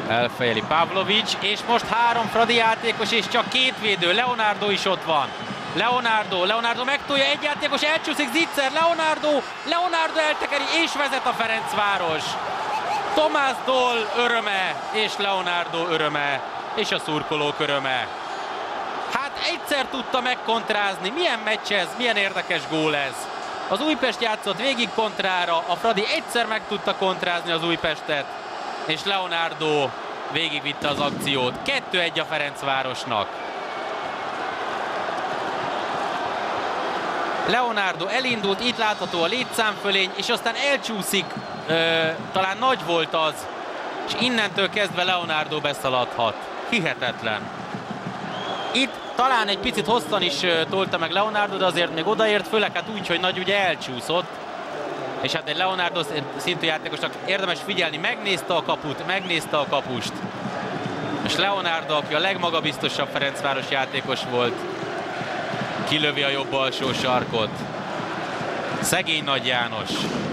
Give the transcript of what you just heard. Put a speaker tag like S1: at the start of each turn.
S1: Elfejeli Pavlovics, és most 3 Fradi játékos, és csak 2 védő. Leonardo is ott van. Leonardo megtolja, egy játékos, elcsúszik, Zicser, Leonardo eltekeri, és vezet a Ferencváros. Tomás Doll öröme, és Leonardo öröme, és a szurkolók öröme. Hát egyszer tudta megkontrázni. Milyen meccs ez, milyen érdekes gól ez. Az Újpest játszott végig kontrára, a Fradi egyszer meg tudta kontrázni az Újpestet, és Leonardo végigvitte az akciót. 2-1 a Ferencvárosnak. Leonardo elindult, itt látható a létszámfölény, és aztán elcsúszik, talán nagy volt az, és innentől kezdve Leonardo beszaladhat. Hihetetlen. Itt talán egy picit hosszan is tolta meg Leonardo, de azért még odaért, főleg hát úgy, hogy nagy ugye elcsúszott. És hát egy Leonardo szintű játékosnak érdemes figyelni, megnézte a kaput, megnézte a kapust. És Leonardo, aki a legmagabiztosabb Ferencváros játékos volt, kilövi a jobb alsó sarkot. Szegény Nagy János.